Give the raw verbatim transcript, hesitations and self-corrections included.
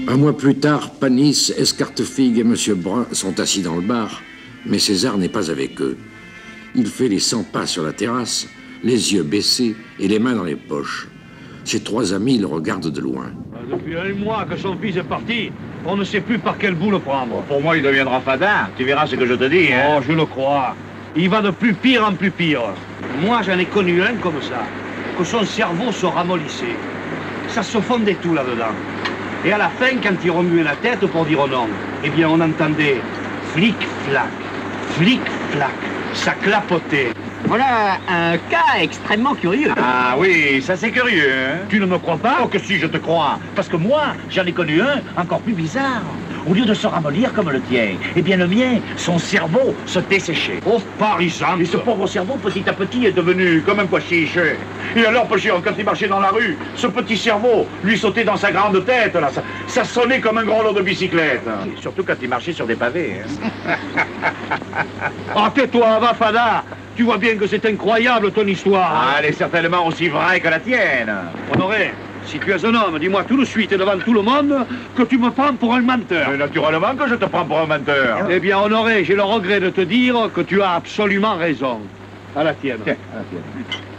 Un mois plus tard, Panis, Escartefigue et Monsieur Brun sont assis dans le bar, mais César n'est pas avec eux. Il fait les cent pas sur la terrasse, les yeux baissés et les mains dans les poches. Ses trois amis le regardent de loin. Depuis un mois que son fils est parti, on ne sait plus par quel bout le prendre. Pour moi, il deviendra fadin. Tu verras ce que je te dis. Hein. Oh, je le crois. Il va de plus pire en plus pire. Moi, j'en ai connu un comme ça, que son cerveau se ramollissait. Ça se fondait tout là-dedans. Et à la fin, quand il remuait la tête pour dire non, eh bien, on entendait flic-flac, flic-flac, ça clapotait. Voilà un cas extrêmement curieux. Ah oui, ça c'est curieux, hein. Tu ne me crois pas? Oh que si, je te crois. Parce que moi, j'en ai connu un encore plus bizarre. Au lieu de se ramollir comme le tien, eh bien le mien, son cerveau se desséchait. Oh, par exemple. Et ce pauvre cerveau, petit à petit, est devenu comme un pois chiche. Et alors, Pochion, quand il marchait dans la rue, ce petit cerveau lui sautait dans sa grande tête, là. Ça, ça sonnait comme un gros lot de bicyclette. Et surtout quand il marchait sur des pavés. Hein. Oh, tais-toi, va, Fada. Tu vois bien que c'est incroyable, ton histoire. Ah, elle est certainement aussi vraie que la tienne. Honoré, si tu es un homme, dis-moi tout de suite et devant tout le monde que tu me prends pour un menteur. Mais naturellement que je te prends pour un menteur. Eh bien, Honoré, j'ai le regret de te dire que tu as absolument raison. À la tienne. Tiens, à la tienne.